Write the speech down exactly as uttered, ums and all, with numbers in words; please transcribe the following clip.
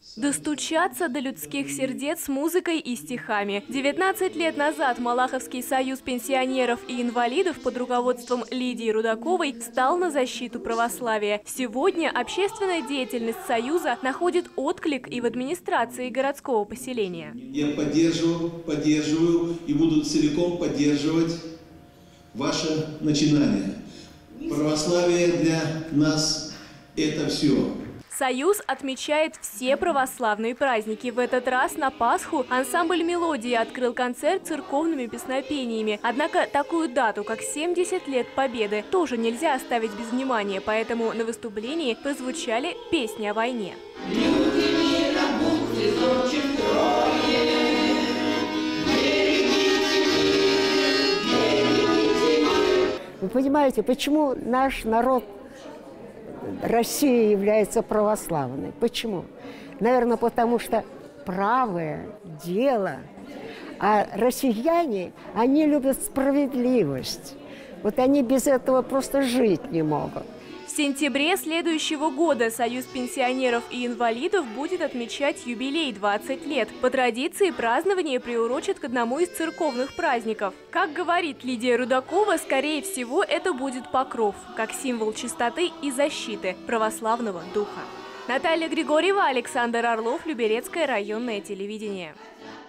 Достучаться до людских сердец с музыкой и стихами. девятнадцать лет назад Малаховский союз пенсионеров и инвалидов под руководством Лидии Рудаковой стал на защиту православия. Сегодня общественная деятельность союза находит отклик и в администрации городского поселения. Я поддерживаю, поддерживаю и буду целиком поддерживать ваше начинание. Православие для нас – это все. Союз отмечает все православные праздники. В этот раз на Пасху ансамбль «Мелодии» открыл концерт церковными песнопениями. Однако такую дату, как семьдесят лет Победы, тоже нельзя оставить без внимания, поэтому на выступлении прозвучали песни о войне. Вы понимаете, почему наш народ Россия является православной? Почему? Наверное, потому что правое дело, а россияне, они любят справедливость. Вот они без этого просто жить не могут. В сентябре следующего года Союз пенсионеров и инвалидов будет отмечать юбилей двадцать лет. По традиции празднование приурочат к одному из церковных праздников. Как говорит Лидия Рудакова, скорее всего, это будет покров, как символ чистоты и защиты православного духа. Наталья Григорьева, Александр Орлов, Люберецкое районное телевидение.